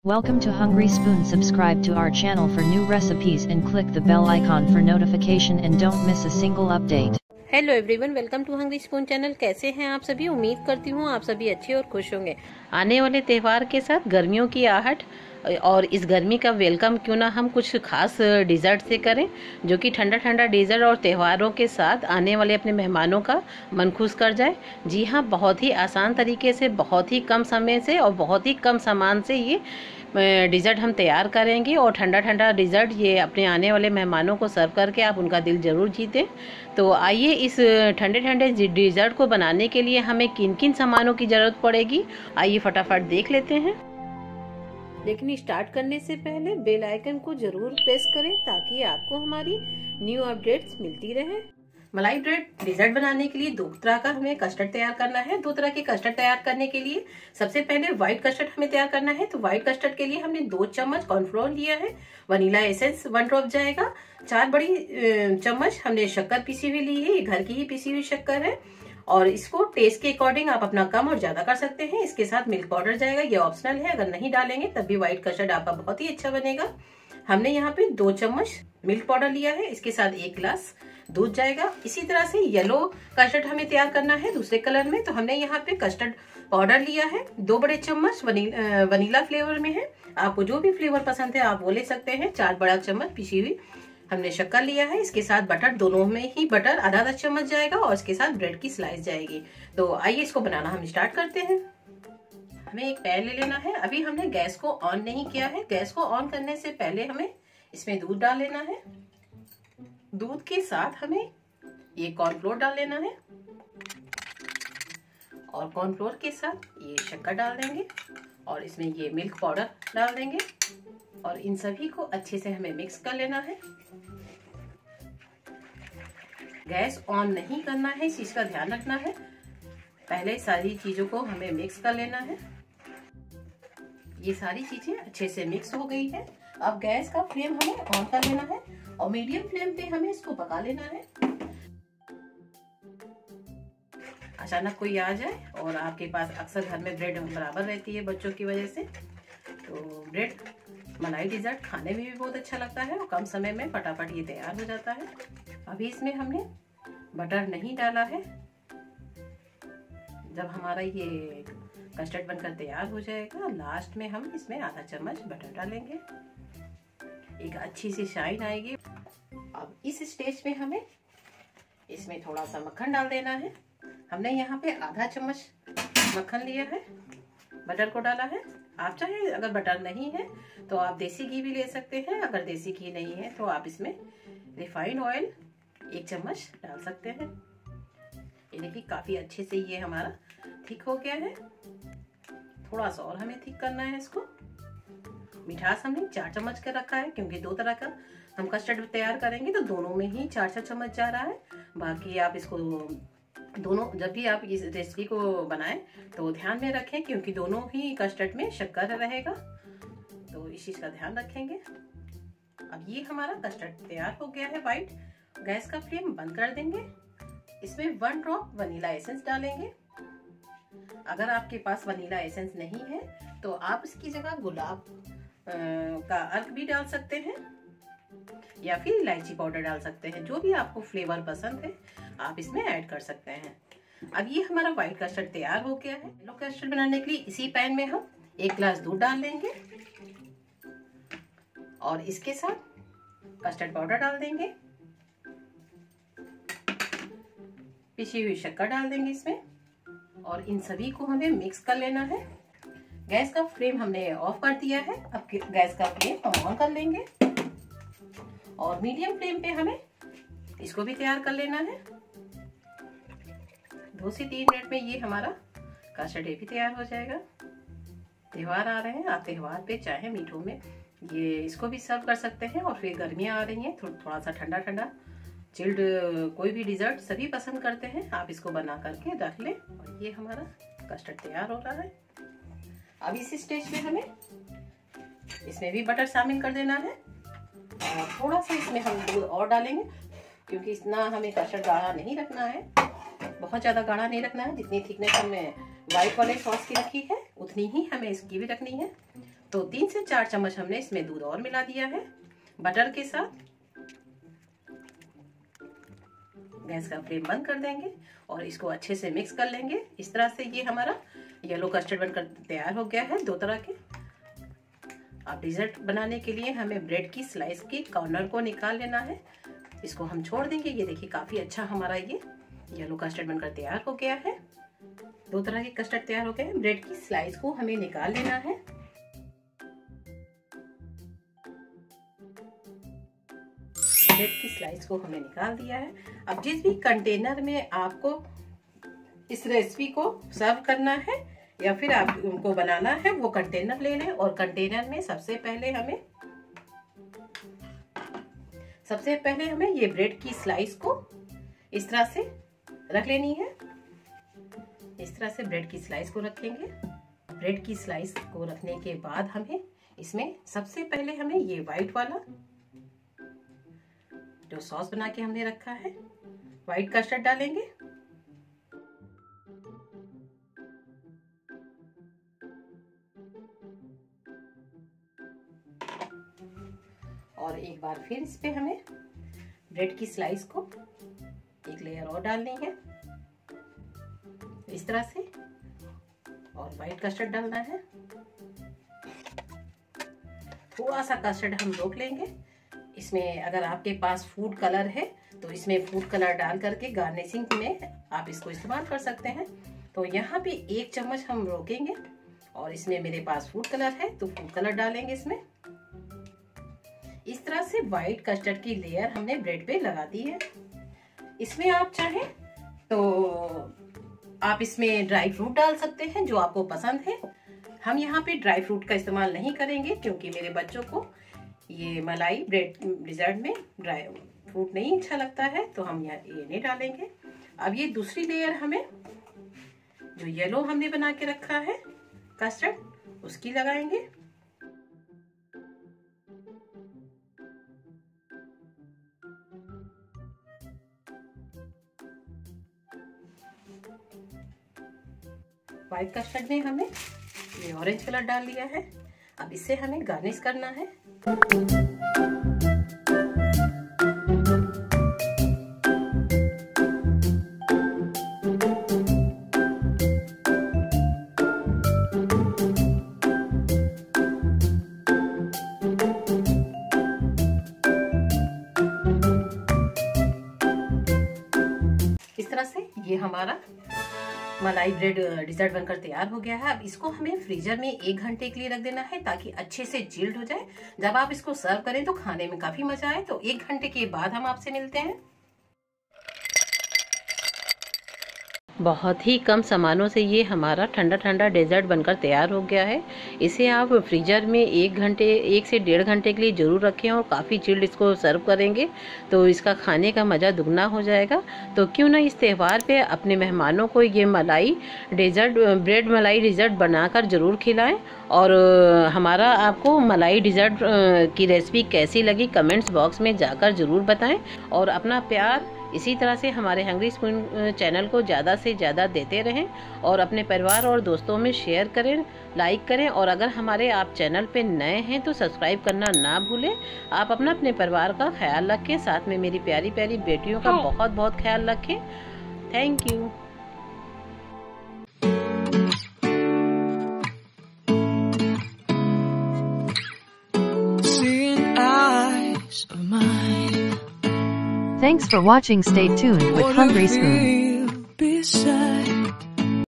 Welcome to Hungry Spoon. Subscribe to our channel for new recipes and click the bell icon for notification and don't miss a single update. Hello everyone, welcome to hungry spoon channel. कैसे हैं आप सभी? उम्मीद करती हूँ आप सभी अच्छे और खुश होंगे। आने वाले त्यौहार के साथ गर्मियों की आहट और इस गर्मी का वेलकम क्यों ना हम कुछ खास डिज़र्ट से करें, जो कि ठंडा ठंडा डिज़र्ट और त्योहारों के साथ आने वाले अपने मेहमानों का मन खुश कर जाए। जी हाँ, बहुत ही आसान तरीके से, बहुत ही कम समय से और बहुत ही कम सामान से ये डिज़र्ट हम तैयार करेंगे। और ठंडा ठंडा डिज़र्ट ये अपने आने वाले मेहमानों को सर्व करके आप उनका दिल ज़रूर जीतें। तो आइए, इस ठंडे ठंडे डिज़र्ट को बनाने के लिए हमें किन किन सामानों की ज़रूरत पड़ेगी, आइए फटाफट देख लेते हैं। लेकिन स्टार्ट करने से पहले बेल आइकन को जरूर प्रेस करें ताकि आपको हमारी न्यू अपडेट्स मिलती रहे। मलाई ब्रेड डिजर्ट बनाने के लिए दो तरह का हमें कस्टर्ड तैयार करना है। दो तरह के कस्टर्ड तैयार करने के लिए सबसे पहले व्हाइट कस्टर्ड हमें तैयार करना है। तो व्हाइट कस्टर्ड के लिए हमने 2 चम्मच कॉर्नफ्लोर लिया है, वनीला एसेंस 1 ड्रॉप जाएगा, 4 बड़ी चम्मच हमने शक्कर पीसी हुई ली है, ये घर की ही पीसी हुई शक्कर है। और इसको टेस्ट के अकॉर्डिंग आप अपना कम और ज्यादा कर सकते हैं। इसके साथ मिल्क पाउडर जाएगा, ये ऑप्शनल है, अगर नहीं डालेंगे तब भी व्हाइट कस्टर्ड आपका बहुत ही अच्छा बनेगा। हमने यहाँ पे 2 चम्मच मिल्क पाउडर लिया है, इसके साथ 1 गिलास दूध जाएगा। इसी तरह से येलो कस्टर्ड हमें तैयार करना है दूसरे कलर में। तो हमने यहाँ पे कस्टर्ड पाउडर लिया है, 2 बड़े चम्मच वनीला फ्लेवर में है, आपको जो भी फ्लेवर पसंद है आप वो ले सकते हैं। 4 बड़ा चम्मच पिसी हुई हमने शक्कर लिया है, इसके साथ बटर, दोनों में ही बटर आधा चम्मच जाएगा और इसके साथ ब्रेड की स्लाइस जाएगी। तो आइए इसको बनाना हम स्टार्ट करते हैं। हमें एक पैन ले लेना है। अभी हमने गैस को ऑन नहीं किया है। गैस को ऑन करने से पहले हमें इसमें दूध डाल लेना है। दूध के साथ हमें ये कॉर्नफ्लोर डाल लेना है और कॉर्नफ्लोर के साथ ये शक्कर डाल देंगे और इसमें ये मिल्क पाउडर डाल देंगे और इन सभी को अच्छे से हमें मिक्स कर लेना है। गैस ऑन नहीं करना है, इस चीज का ध्यान रखना है। पहले सारी चीजों को हमें मिक्स कर लेना है। ये सारी चीजें अच्छे से मिक्स हो गई है। अब गैस का फ्लेम हमें ऑन कर लेना है और मीडियम फ्लेम पे हमें इसको पका लेना है। अचानक कोई आ जाए और आपके पास अक्सर घर में ब्रेड बराबर रहती है बच्चों की वजह से, तो ब्रेड मलाई डिजर्ट खाने में भी बहुत अच्छा लगता है और कम समय में फटाफट ये तैयार हो जाता है। अभी इसमें हमने बटर नहीं डाला है। जब हमारा ये कस्टर्ड बनकर तैयार हो जाएगा, लास्ट में हम इसमें आधा चम्मच बटर डालेंगे, एक अच्छी सी शाइन आएगी। अब इस स्टेज में हमें इसमें थोड़ा सा मक्खन डाल देना है। हमने यहाँ पे आधा चम्मच मक्खन लिया है, बटर को डाला है। आप चाहे अगर बटर नहीं है तो आप देसी घी भी ले सकते हैं, अगर देसी घी नहीं है तो आप इसमें रिफाइंड ऑयल 1 चम्मच डाल सकते हैं। ये देखिए काफी अच्छे से ये हमारा थिक हो गया है। थोड़ा सा और हमें थिक करना है इसको। मिठास हमने 4 चम्मच का रखा है, क्योंकि 2 तरह का हम कस्टर्ड तैयार करेंगे तो दोनों में ही 4-4 चम्मच जा रहा है। बाकी आप इसको दोनों, जब भी आप इस रेसिपी को बनाएं तो ध्यान में रखें, क्योंकि दोनों ही कस्टर्ड में शक्कर रहेगा, तो इस चीज का ध्यान रखेंगे। अब ये हमारा कस्टर्ड तैयार हो गया है व्हाइट। गैस का फ्लेम बंद कर देंगे। इसमें 1 ड्रॉप वनीला एसेंस डालेंगे। अगर आपके पास वनीला एसेंस नहीं है तो आप इसकी जगह गुलाब का अर्क भी डाल सकते हैं या फिर इलायची पाउडर डाल सकते हैं। जो भी आपको फ्लेवर पसंद है आप इसमें ऐड कर सकते हैं। अब ये हमारा व्हाइट कस्टर्ड तैयार हो गया है। येलो कस्टर्ड बनाने के लिए इसी पैन में हम 1 गिलास दूध डाल लेंगे और इसके साथ कस्टर्ड पाउडर डाल देंगे, पिसी हुई शक्कर डाल देंगे इसमें और इन सभी को हमें मिक्स कर लेना है। गैस का फ्लेम हमने ऑफ कर दिया है। अब गैस का फ्लेम हम ऑन कर लेंगे और मीडियम फ्लेम पे हमें इसको भी तैयार कर लेना है। 2 से 3 मिनट में ये हमारा कस्टर्ड भी तैयार हो जाएगा। त्योहार आ रहे हैं, आप त्योहार पे चाहे मीठों में ये इसको भी सर्व कर सकते हैं। और फिर गर्मियाँ आ रही हैं, थोड़ा सा ठंडा ठंडा चिल्ड कोई भी डिजर्ट सभी पसंद करते हैं, आप इसको बना करके रख लें। और ये हमारा कस्टर्ड तैयार हो रहा है। अब इस स्टेज पे हमें इसमें भी बटर शामिल कर देना है और थोड़ा सा इसमें हम दूध और डालेंगे, क्योंकि इतना हमें कस्टर्ड गाढ़ा नहीं रखना है, बहुत ज़्यादा गाढ़ा नहीं रखना है। जितनी थिकनेस हमें व्हाइट वाले सॉस की रखी है उतनी ही हमें इसकी भी रखनी है। तो 3 से 4 चम्मच हमने इसमें दूध और मिला दिया है बटर के साथ। गैस का फ्लेम बंद कर देंगे और इसको अच्छे से मिक्स कर लेंगे। इस तरह से ये हमारा येलो कस्टर्ड बनकर तैयार हो गया है, 2 तरह के। अब डिजर्ट बनाने के लिए हमें ब्रेड की स्लाइस की कॉर्नर को निकाल लेना है। इसको हम छोड़ देंगे। ये देखिए काफी अच्छा हमारा ये येलो कस्टर्ड बनकर तैयार हो गया है। 2 तरह के कस्टर्ड तैयार हो गए हैं। ब्रेड की स्लाइस को हमें निकाल लेना है। ब्रेड की स्लाइस को हमने निकाल दिया है। अब जिस भी कंटेनर में आपको इस रेसिपी को सर्व करना है या फिर आप उनको बनाना है, वो कंटेनर ले लें। और कंटेनर में सबसे पहले हमें ये ब्रेड की स्लाइस को इस तरह से रख लेनी है। इस तरह से ब्रेड की स्लाइस को रखेंगे। ब्रेड की स्लाइस को रखने के बाद हमें इसमें सबसे पहले हमें ये व्हाइट वाला जो सॉस बना के हमने रखा है, व्हाइट कस्टर्ड डालेंगे। और एक बार फिर इस पे हमें ब्रेड की स्लाइस को एक लेयर और डालनी है इस तरह से, और व्हाइट कस्टर्ड डालना है। थोड़ा सा कस्टर्ड हम रोक लेंगे। इसमें अगर आपके पास फूड कलर है तो इसमें फूड कलर डाल करके गार्निशिंग में आप इसको इस्तेमाल कर सकते हैं। तो यहाँ पे 1 चम्मच हम रोकेंगे और इसमें मेरे पास फूड कलर है तो फूड कलर डालेंगे इसमें। इस तरह से व्हाइट कस्टर्ड की लेयर हमने ब्रेड पे लगा दी है। इसमें आप चाहें तो आप इसमें ड्राई फ्रूट डाल सकते हैं जो आपको पसंद है। हम यहाँ पे ड्राई फ्रूट का इस्तेमाल नहीं करेंगे क्योंकि मेरे बच्चों को ये मलाई ब्रेड डिजर्ट में ड्राई फ्रूट नहीं अच्छा लगता है, तो हम ये नहीं डालेंगे। अब ये दूसरी लेयर हमें जो येलो हमने बना के रखा है कस्टर्ड, उसकी लगाएंगे। व्हाइट कस्टर्ड में हमने ये ऑरेंज कलर डाल दिया है। अब इसे हमें गार्निश करना है। इस तरह से ये हमारा मलाई ब्रेड डिजर्ट बनकर तैयार हो गया है। अब इसको हमें फ्रीजर में 1 घंटे के लिए रख देना है ताकि अच्छे से चिल्ड हो जाए। जब आप इसको सर्व करें तो खाने में काफी मजा आए। तो 1 घंटे के बाद हम आपसे मिलते हैं। बहुत ही कम सामानों से ये हमारा ठंडा ठंडा डेजर्ट बनकर तैयार हो गया है। इसे आप फ्रीजर में 1 से 1.5 घंटे के लिए ज़रूर रखें और काफ़ी चिल्ड इसको सर्व करेंगे तो इसका खाने का मज़ा दुगना हो जाएगा। तो क्यों ना इस त्यौहार पे अपने मेहमानों को ये ब्रेड मलाई डिज़र्ट बनाकर ज़रूर खिलाएं। और हमारा आपको मलाई डिज़र्ट की रेसिपी कैसी लगी कमेंट्स बॉक्स में जाकर ज़रूर बताएं। और अपना प्यार इसी तरह से हमारे हंग्री स्पून चैनल को ज़्यादा से ज़्यादा देते रहें और अपने परिवार और दोस्तों में शेयर करें, लाइक करें। और अगर हमारे आप चैनल पे नए हैं तो सब्सक्राइब करना ना भूलें। आप अपने परिवार का ख्याल रखें, साथ में मेरी प्यारी प्यारी बेटियों का बहुत बहुत ख्याल रखें। Thank you. Thanks for watching. Stay tuned with Hungry Spoon.